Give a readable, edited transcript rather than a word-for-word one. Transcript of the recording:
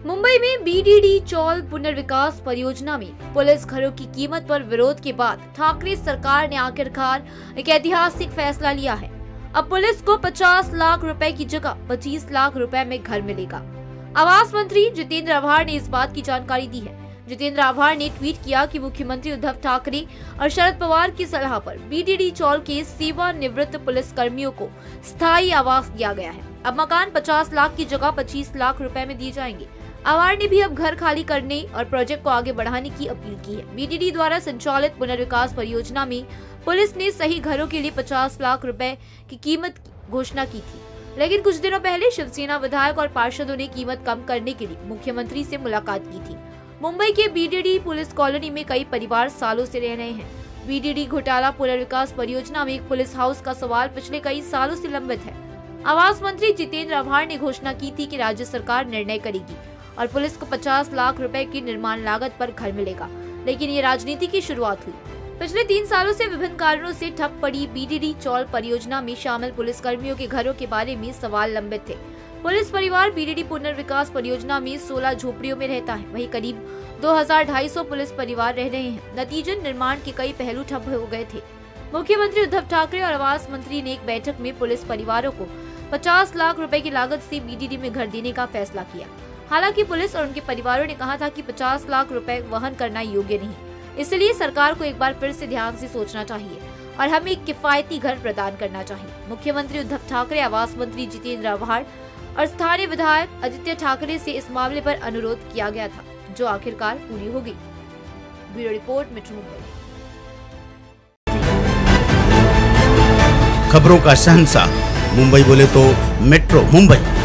मुंबई में बीडीडी चौल पुनर्विकास परियोजना में पुलिस घरों की कीमत पर विरोध के बाद ठाकरे सरकार ने आखिरकार एक ऐतिहासिक फैसला लिया है। अब पुलिस को 50 लाख रुपए की जगह 25 लाख रुपए में घर मिलेगा। आवास मंत्री जितेंद्र आभार ने इस बात की जानकारी दी है। जितेंद्र आभार ने ट्वीट किया कि मुख्यमंत्री उद्धव ठाकरे और शरद पवार की सलाह पर बीडीडी चौल के सेवानिवृत्त पुलिस कर्मियों को स्थायी आवास दिया गया है। अब मकान 50 लाख की जगह 25 लाख रुपए में दिए जाएंगे। आभार ने भी अब घर खाली करने और प्रोजेक्ट को आगे बढ़ाने की अपील की है। बीडीडी द्वारा संचालित पुनर्विकास परियोजना में पुलिस ने सही घरों के लिए 50 लाख रुपए की कीमत की घोषणा की थी, लेकिन कुछ दिनों पहले शिवसेना विधायक और पार्षदों ने कीमत कम करने के लिए मुख्यमंत्री से मुलाकात की थी। मुंबई के बीडीडी पुलिस कॉलोनी में कई परिवार सालों से रह रहे हैं। बीडीडी घोटाला पुनर्विकास परियोजना में एक पुलिस हाउस का सवाल पिछले कई सालों से लंबित है। आवास मंत्री जितेंद्र आभार ने घोषणा की थी कि राज्य सरकार निर्णय करेगी और पुलिस को 50 लाख रुपए की निर्माण लागत पर घर मिलेगा, लेकिन ये राजनीति की शुरुआत हुई। पिछले 3 सालों से विभिन्न कारणों से ठप पड़ी बीडीडी चौल परियोजना में शामिल पुलिस कर्मियों के घरों के बारे में सवाल लंबित थे। पुलिस परिवार बीडीडी पुनर्विकास परियोजना में 16 झोपड़ियों में रहता है, वहीं करीब 2250 पुलिस परिवार रह रहे हैं। नतीजन निर्माण के कई पहलू ठप हो गए थे। मुख्यमंत्री उद्धव ठाकरे और आवास मंत्री ने एक बैठक में पुलिस परिवारों को 50 लाख रुपए की लागत से बीडीडी में घर देने का फैसला किया। हालांकि पुलिस और उनके परिवारों ने कहा था कि 50 लाख रुपए वहन करना योग्य नहीं, इसलिए सरकार को एक बार फिर से ध्यान से सोचना चाहिए और हमें एक किफायती घर प्रदान करना चाहिए। मुख्यमंत्री उद्धव ठाकरे, आवास मंत्री जितेंद्र आभार और स्थानीय विधायक आदित्य ठाकरे से इस मामले पर अनुरोध किया गया था, जो आखिरकार पूरी हो गई। Bureau report, metro Mumbai. खबरों का शहंशाह मुंबई बोले तो मेट्रो मुंबई।